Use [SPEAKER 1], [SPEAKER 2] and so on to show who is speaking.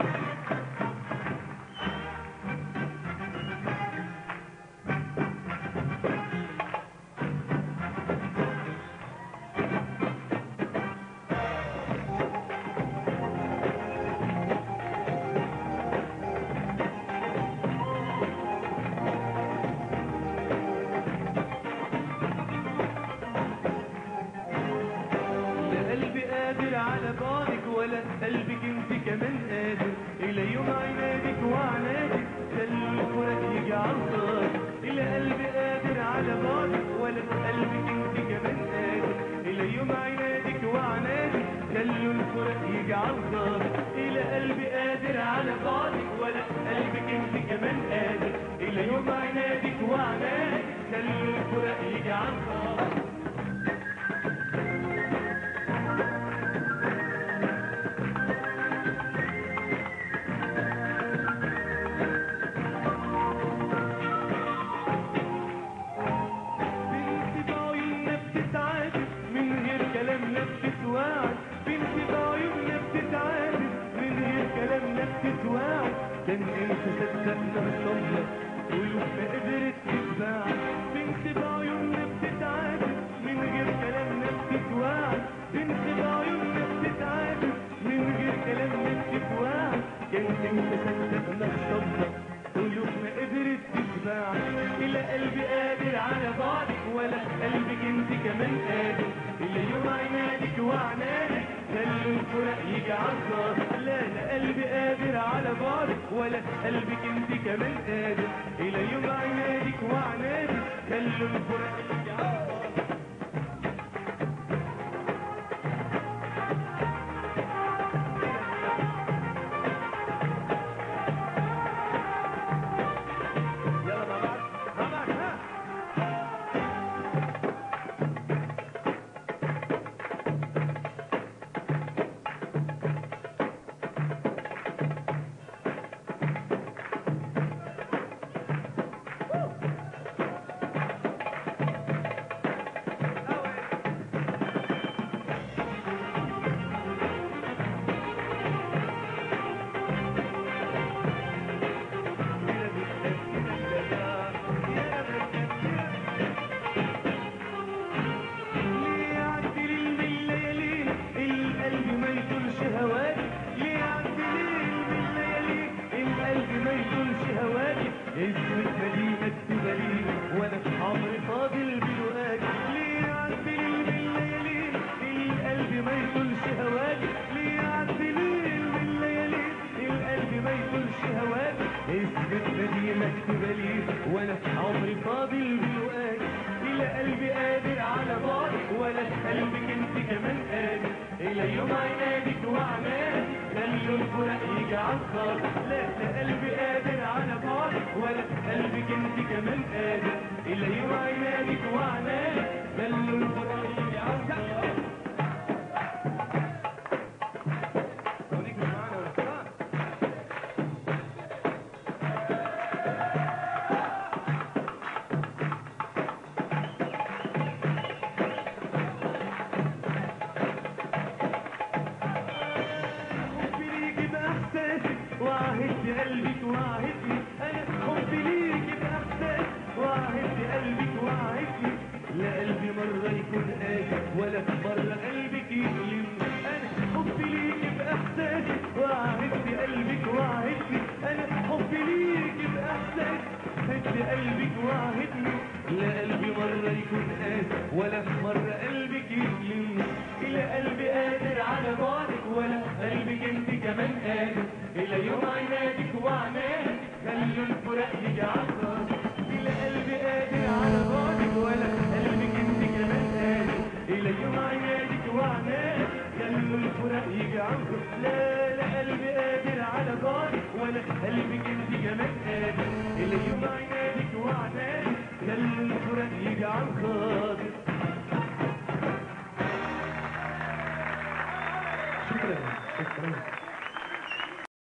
[SPEAKER 1] على بعدك ولا قلبك انت كمان قادر الى يوم عنادك وعنادك خلي الفراق يجي عالصار الى قلبي قادر على بعدك ولا قلبك انت كمان قادر الى يوم عنادك وعنادك خلي الفراق يجي عالصار الى قلبي قادر على بعدك ولا قلبك انت كمان قادر الى يوم عنادك وعنادك خلي الفراق يجي عالصار كان انت صدقنا الصبر قلوب ما قدرت تتباع بنت بعيوننا بتتعاتب من غير كلامنا بتتواع بنت بعيوننا بتتعاتب من غير كلامنا بتتواع كان انت صدقنا الصبر قلوب ما قدرت تتباع الى قلبي قادر على بعدك ولا قلبك انت كمان قادر الى يوم عنادك وعنادك خلي الفراق يجي عالصار لا لا قلبي قادر على بعدك ولا قلبك انت كمان قادر الى يوم عنادك وعنادك خلي الفراق يجي عالصار اسمك مدينة تبالين وانا عمري فاضل بلقاك ليه عالدليل بالليالين القلب ما يطولش هواك ليه عالدليل بالليالين القلب ما يطولش هواك اسمك مدينة تبالين وانا عمري فاضل بلقاك الى قلبي قادر على بعدك ولا قلبك انت كمان قادر الى يوم عنادك وعنادك خلوا الفراق يجي عالصار لا لا قلبي قادر على بعدك ولا قلبك انت كمان قادر الى يوم عنادك وعنادك خلوا الفراق يجي عالصار وعهدت قلبك وعهدتني انا حبي ليك باحساس وعهدت قلبك وعهدتني لا قلبي مره يكون قاسي ولا مره قلبك يظلمني انا حبي ليك باحساس وعهدت قلبك وعهدتني انا حبي ليك باحساس عهدت قلبك وعهدتني لا قلبي مره يكون قاسي ولا مره قلبك يظلمني الى قلبي قادر على بعدك ولا قلبك انت كمان قادر الى يوم عنادك وعنادك خلوا الفراق يجي عالصار الى قلبي قادر على بعدك ولا قلبك انت كمان قادر الى يوم عنادك وعنادك خلوا الفراق يجي عالصار لا لا قلبي قادر على بعدك ولا قلبك انت كمان قادر الى يوم عنادك وعنادك خلوا الفراق يجي عالصار شكرا.